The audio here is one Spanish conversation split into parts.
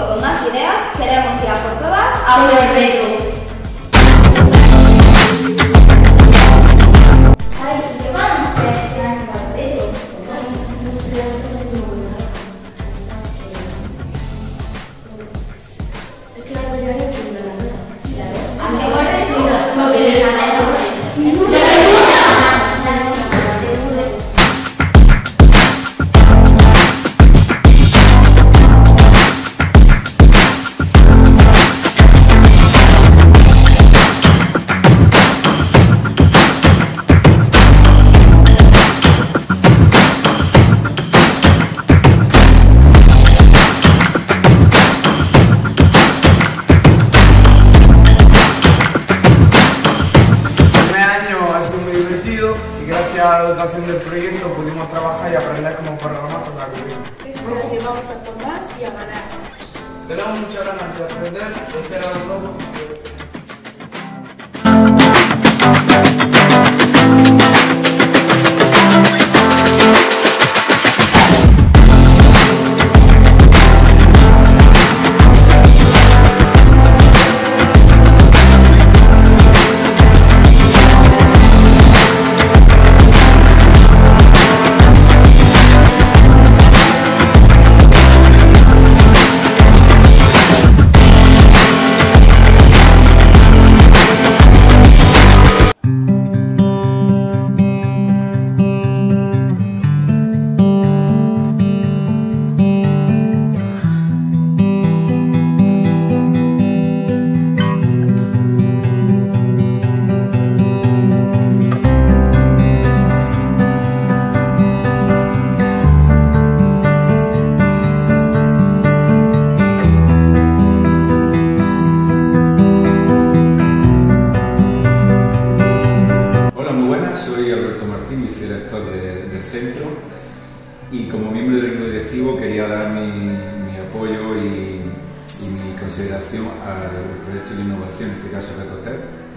futuro con más ideas, queremos ir a por todas a un reto. Gracias a la dotación del proyecto pudimos trabajar y aprender cómo programar con la currícula. Este año vamos a por más y a ganar. Tenemos muchas ganas de aprender, de hacer algo nuevo. Del centro, y como miembro del equipo directivo quería dar mi apoyo y mi consideración al proyecto de innovación, en este caso Retotel.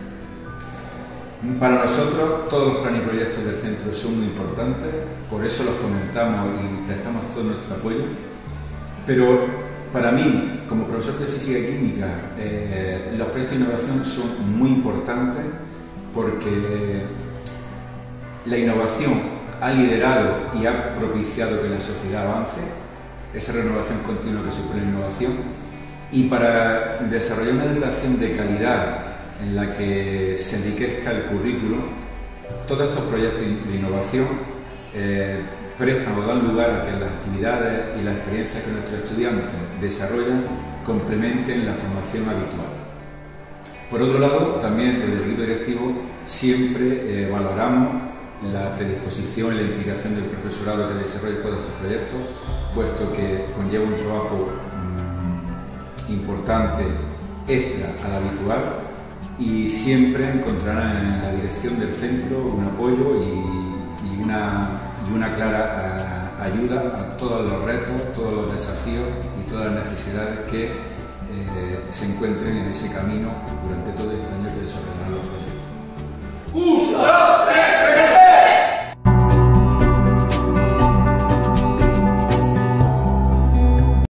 Para nosotros todos los planes y proyectos del centro son muy importantes, por eso los fomentamos y prestamos todo nuestro apoyo, pero para mí, como profesor de física y química, los proyectos de innovación son muy importantes porque la innovación ha liderado y ha propiciado que la sociedad avance, esa renovación continua que supone la innovación, y para desarrollar una educación de calidad en la que se enriquezca el currículo, todos estos proyectos de innovación prestan o dan lugar a que las actividades y las experiencias que nuestros estudiantes desarrollan complementen la formación habitual. Por otro lado, también desde el equipo directivo siempre valoramos la predisposición y la implicación del profesorado que desarrolla todos estos proyectos, puesto que conlleva un trabajo importante extra al habitual, y siempre encontrarán en la dirección del centro un apoyo y una clara ayuda a todos los retos, todos los desafíos y todas las necesidades que se encuentren en ese camino durante todo este año que desarrollarán los proyectos.